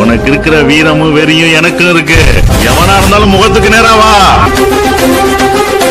உனக்கு இருக்கிற வீரமும் வெறியும் எனக்கும் இருக்கு. எவனா இருந்தாலும் முகத்துக்கு நேரா வா.